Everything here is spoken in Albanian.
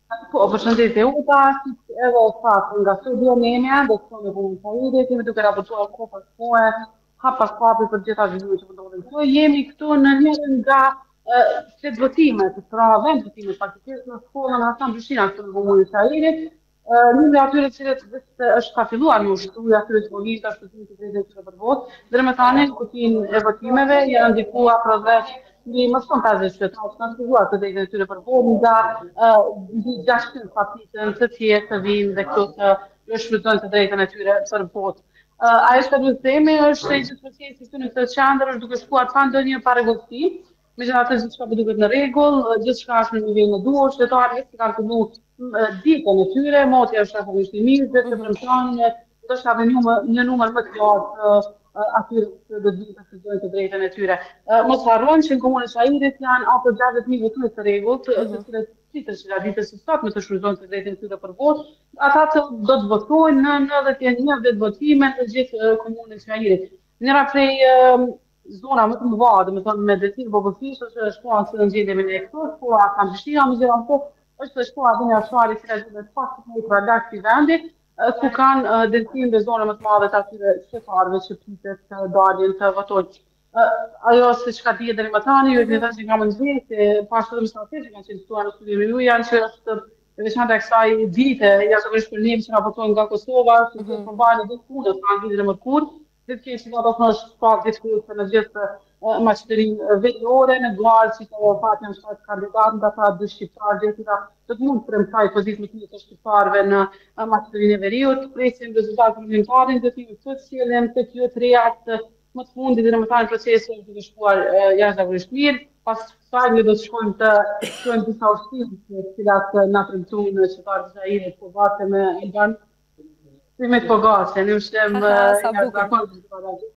Po, përshëndetje, u tash edhe pak nga studio Nemja, do të thonë punë të ide, kemi duke raportuar kohë pas kohe, hap pas hapi për gjitha zhvillimet që ndodhin këtu. Jemi këtu në njërin nga flet votimet, pra vend votimet faktikisht në shkollën Hasan Dyshina këtu në komunën e Shairit. Një nga atyre cilët vetë është ka filluar në ushtruja atyre të vogël shpëtimin të drejtave të për votë, dhe më tani në kutinë e votimeve janë ndikuar rreth një më shumë 50 qytetarë që kanë shkruar të drejtën e tyre për votë nga mbi 600 partitën të tjerë të vinë dhe këtu të shfrytëzojnë të drejtën e tyre për votë. Ajo që duhet të themi është se gjithë procesi këtu në këtë qendër është duke shkuar pa ndonjë parregullsi. Megjithatë gjithçka po duket në rregull, gjithçka është në nivelin e duhur, qytetarët vetë kanë filluar ditën e tyre, moti është akoma i mirë dhe të premtonin ndoshta edhe një numër më të lartë atyre që do të vinë të shfrytëzojnë të drejtën e tyre. Mos harrojmë që në komunën e Shairit janë afër 60.000 votues të rregullt, të cilët ditës që ditës së sotme të shfrytëzojnë të drejtën e tyre për votë, ata që do të votojnë në 91 vetë votime në gjithë komunën e Shairit. Njëra prej zona më të mëdha, domethënë me decilë vogëlsisht është shkolla që ngjitemi ne këtu, shkolla Kam Prishtina, megjithatë është shkolla Dunja Shari, që është pak më metra larg këtij vendi, ku kanë decilë dhe zona më të mëdha të atyre qytetarëve që pritet të dalin të votojnë. Ajo siç ka dihet deri më tani, ju e thashë nga mëngjesit, pas të mësuesve që kanë qenë në studimin ju janë që është veçantë kësaj dite, jashtëzakonisht për ne që raportojnë nga Kosova, që të përmbajnë ditë punës, kanë ditën e mërkurë, ditë që si do të thosh pak diskutues në gjithë Maqedoninë veriore, në Guarë që të fatin shtat kandidat nga ta dy shqiptarë gjithë do të mund të premtoj pozitë më të mirë të shqiptarëve në Maqedoninë e Veriut, presim rezultatin parlamentarin të timit të cilën të kjo të reja më të fundit dhe më tani procesi është duke shkuar jashtëzakonisht mirë. Pas kësaj ne do të shkojmë të shkojmë disa ushtrime të cilat na premtuan në qytetarët e Shairit po vate me Elban. Si me të pogace, ne ushtem Aha, sa bukur. jashtëzakonisht